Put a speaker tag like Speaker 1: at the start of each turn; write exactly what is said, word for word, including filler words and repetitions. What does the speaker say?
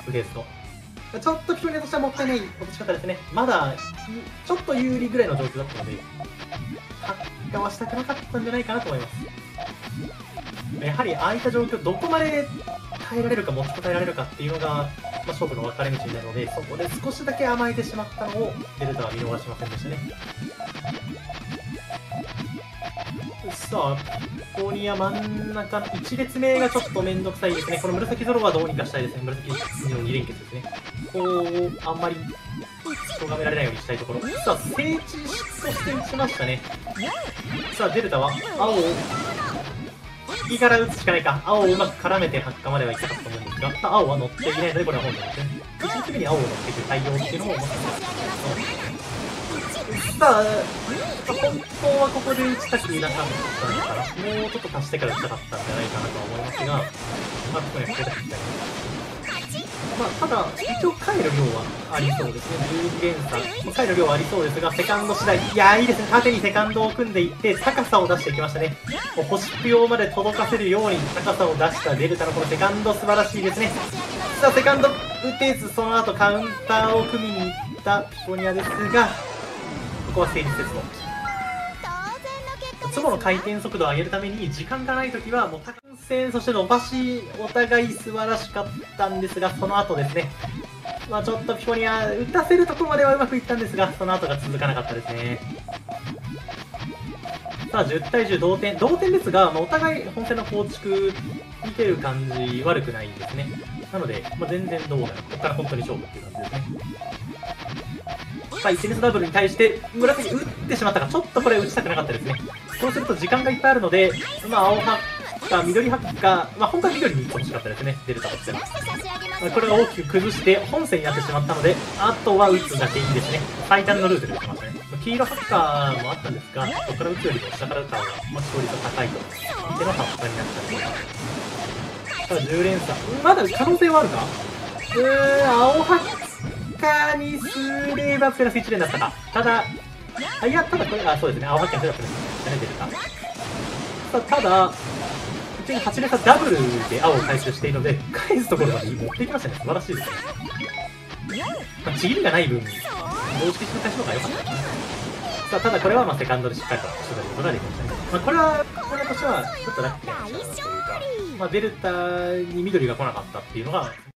Speaker 1: 受けですと。ちょっとピコニアとしてはもったいない落とし方ですね。まだ、ちょっと有利ぐらいの状況だったので、発火はしたくなかったんじゃないかなと思います。やはり、ああいった状況、どこまで耐えられるか、持ちこたえられるかっていうのが、まあ、勝負の分かれ道になるので、そこで少しだけ甘えてしまったのを、デルタは見逃しませんでしたね。さあ、ピコニア真ん中のいち列目がちょっとめんどくさいですね。この紫ゾロはどうにかしたいですね。紫のに連結ですね。こう、あんまり咎められないようにしたいところ。さあ、聖地として打ちましたね。さあ、デルタは青を、右から打つしかないか。青をうまく絡めて発火まではいきたかったと思うんですが、さあ、青は乗っていないので、これは本当ですね。いち列目に青を乗っていく対応っていうのも、もしかしたら、さあ、本当はここで打ちたくなかったのかな。もうちょっと足してから打ちたかったんじゃないかなとは思いますが、まあ、ここにはここで打ちたい。まあ、ただ、一応帰る量はありそうですね。じゅうに連鎖。帰る量はありそうですが、セカンド次第。いやー、いいですね。縦にセカンドを組んでいって、高さを出していきましたね。もう星供養まで届かせるように高さを出したデルタのこのセカンド、素晴らしいですね。さあ、セカンド打てず、その後カウンターを組みに行ったピコニアですが、ここは成立せずと。ツボの回転速度を上げるために時間がないときはもう多感線、そして伸ばし、お互い素晴らしかったんですが、その後ですね。まあちょっとピコニア、打たせるところまではうまくいったんですが、その後が続かなかったですね。さあじゅうたいじゅう同点。同点ですが、まあ、お互い本戦の構築見てる感じ悪くないですね。なので、まあ、全然どうなる。ここから本当に勝負っていう感じですね。さあ、いち列ダブルに対して、紫打ってしまったか、ちょっとこれ打ちたくなかったですね。そうすると時間がいっぱいあるので、まあ、青ハッカー、緑ハッカー、まあ、本当は緑に行ってほしかったですね、デルタとしては。まあ、これが大きく崩して、本線になってしまったので、あとは打つだけいいですね。最短のルートで打ってましたね。黄色ハッカーもあったんですが、ここから打つよりも下から打った方が、まあ、勝率が高いと。見てのハッカーになったりとか。ただじゅう連鎖。まだ可能性はあるか。うーん、青ハッカーにすればプラスいち連だったか。ただ、あ、いや、ただこれ、あ、そうですね、青ハッカーにすればプラスいち連出るか。さあ、ただ、一応はち連鎖ダブルで青を回収しているので、返すところまで持っていきましたね。素晴らしいですね。まあ、ちぎりがない分、同時的に返しの方が良かったですね。さあ、ただこれはまあセカンドでしっかりと処理することができましたね。まあ、これは、これとしては、ちょっとラッキーな話だというか、まあ、デルタに緑が来なかったっていうのが、